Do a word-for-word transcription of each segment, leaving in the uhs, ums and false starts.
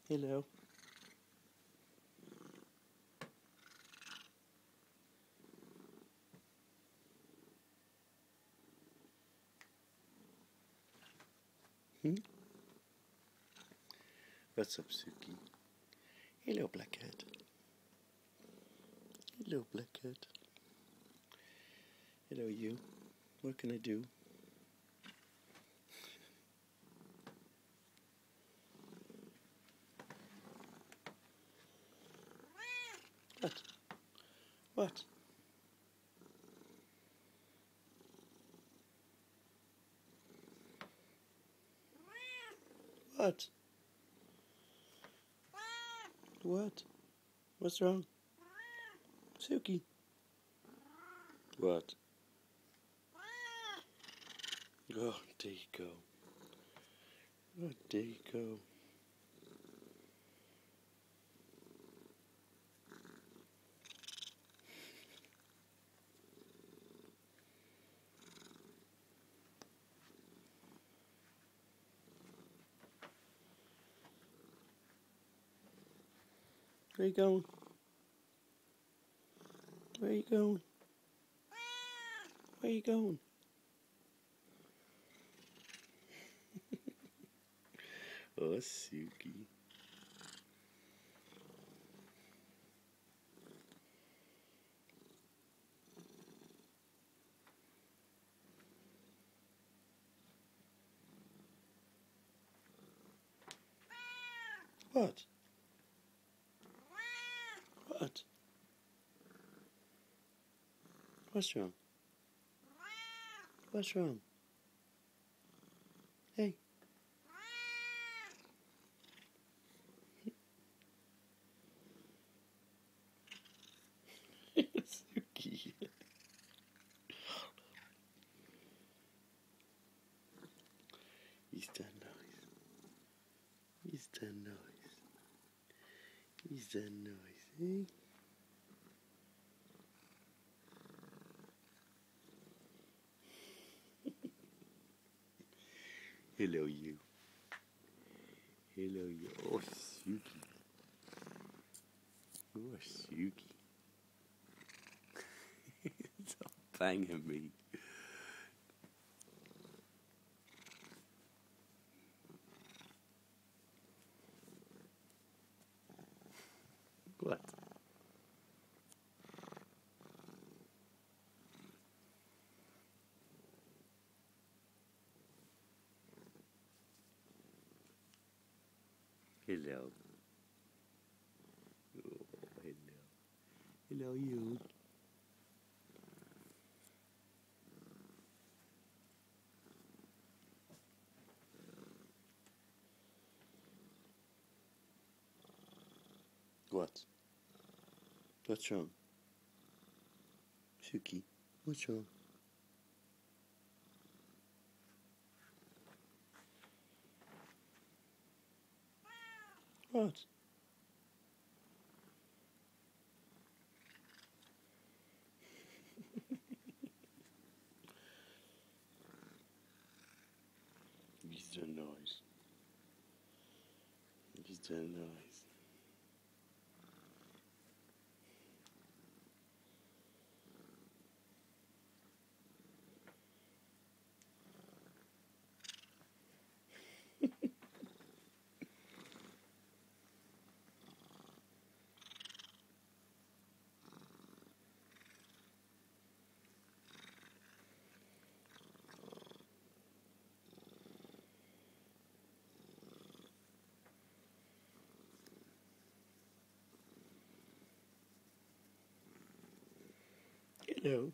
Hello. Hmm? What's up, Suki? Hello, Blackhead. Hello, Blackhead. Hello, you. What can I do? What? What? What? What? What's wrong? Suki? What? Oh, there you go. Oh, there you go. Where you going? Where you going? Where you going? Oh, Suki. What? What? What's wrong? What's wrong? Hey. Suki. He's done noise. He's done noise. He's done noise, eh? Hello, you. Hello, you. Oh, Suki. Oh, Suki. Stop banging me. What? Hello. Oh, hello. Hello, you. What? What's wrong? Suki, what's wrong? What? He's done noise. He's done noise. Hello.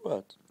What?